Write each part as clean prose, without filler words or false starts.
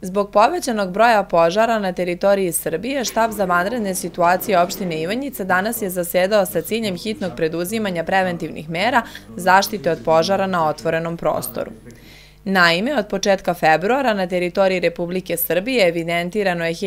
Zbog povećanog broja požara na teritoriji Srbije, štab za vanredne situacije opštine Ivanjica danas je zasedao sa ciljem hitnog preduzimanja preventivnih mera zaštite od požara na otvorenom prostoru. Naime, od početka februara na teritoriji Republike Srbije evidentirano je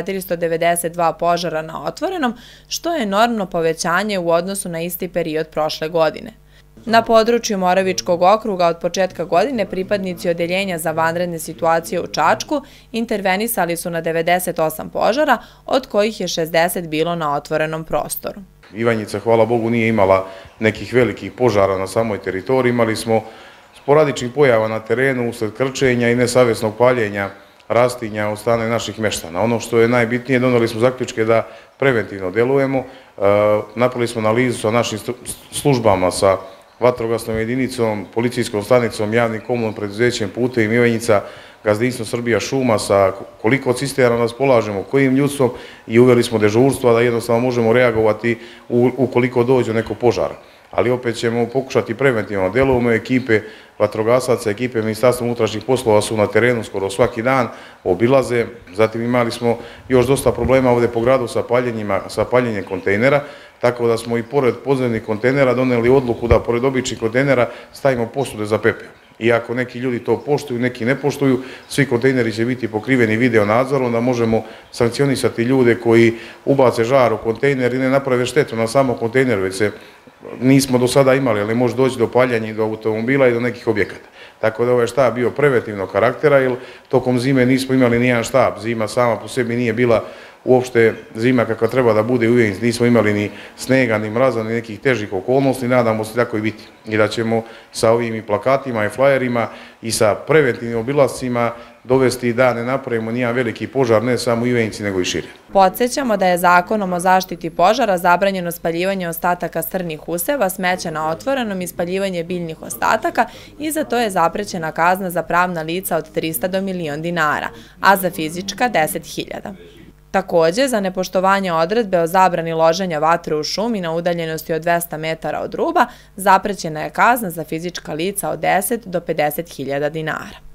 1492 požara na otvorenom, što je enormno povećanje u odnosu na isti period prošle godine. Na području Moravičkog okruga od početka godine pripadnici Odeljenja za vanredne situacije u Čačku intervenisali su na 98 požara, od kojih je 60 bilo na otvorenom prostoru. Ivanjica, hvala Bogu, nije imala nekih velikih požara na samoj teritoriji. Imali smo sporadičnih pojava na terenu usled krčenja i nesavjesnog paljenja rastinja od strane naših meštana. Ono što je najbitnije, doneli smo zaključke da preventivno delujemo. Napravili smo analizu sa našim službama, sa vatrogasnom jedinicom, policijskom stanicom, javnim komunalnim preduzećem Putevi Ivanjica, Gazdinstvo Srbija šuma, sa koliko cisterna raspolažemo, kojim ljudstvom, i uveli smo dežurstva da jednostavno možemo reagovati ukoliko dođe neko požara. Ali opet ćemo pokušati preventivno delujemo. Ekipe vatrogasaca, ekipe Ministarstva unutrašnjih poslova su na terenu skoro svaki dan, obilaze. Zatim imali smo još dosta problema ovdje po gradu sa paljenjem kontejnera, tako da smo i pored podzemnih kontejnera doneli odluku da pored običnih kontejnera stavimo posude za pepeo. Iako neki ljudi to poštuju, neki ne poštuju, svi kontejneri će biti pokriveni video nadzorom, da možemo sankcionisati ljude koji ubace žar u kontejner i ne naprave štetu na samom kontejneru, već se nismo do sada imali, ali može doći do paljanja i do automobila i do nekih objekata. Tako da ovaj štab bio preventivnog karaktera, jer tokom zime nismo imali nijedan štab. Zima sama po sebi nije bila uopšte zima kakva treba da bude u Ivanjici. Nismo imali ni snega, ni mraza, ni nekih težih okolnosti. Nadamo se tako i biti. I da ćemo sa ovim i plakatima i flajerima i sa preventivnim obilascima dovesti da ne napravimo nijedan veliki požar, ne samo u Ivanjici, nego i šire. Podsjećamo da je Zakonom o zaštiti požara zabranjeno spaljivanje ostataka strnih useva, smeća na otvorenom i spaljivanje biljnih ostataka, i za to je zaprećena kazna za pravna lica od 300 do 1.000.000 dinara, a za fizička 10.000. Također, za nepoštovanje odredbe o zabrani loženja vatre u šumi na udaljenosti od 200 metara od ruba, zaprećena je kazna za fizička lica od 10 do 50.000 dinara.